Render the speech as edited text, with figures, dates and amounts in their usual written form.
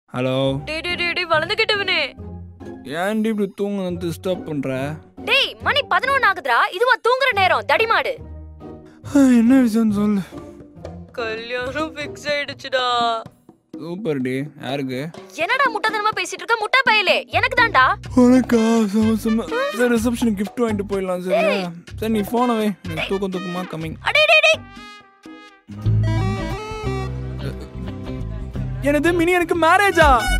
Hello. டேய் டேய் டேய் டேய் வளந்துக்கிட்டவனே. ஏன்டி இப்படி தூங்க வந்து டிஸ்டர்ப் பண்ற? டேய் மணி 11 ஆகுதுடா. இதுவா தூங்குற நேரம் தடிமாடு. என்ன விஷயம் சொல்லு. கல்யாணம் ஃபிக்ஸ் ஆயிடுச்சுடா. Super D. யாருக்கு? என்னடா முட்டதனமா பேசிட்டு இருக்க முட்டை பையலே? எனக்கு தான்டா. உனக்கா? சம சரி ரிசப்ஷன் gift வாங்கிட்டு போயிடலாம் சரியா? சரி நீ போன் வை. எனக்கு தூக்கமா கமிங். அடே டேய் டேய். என்னது மினி எனக்கு மேரேஜா?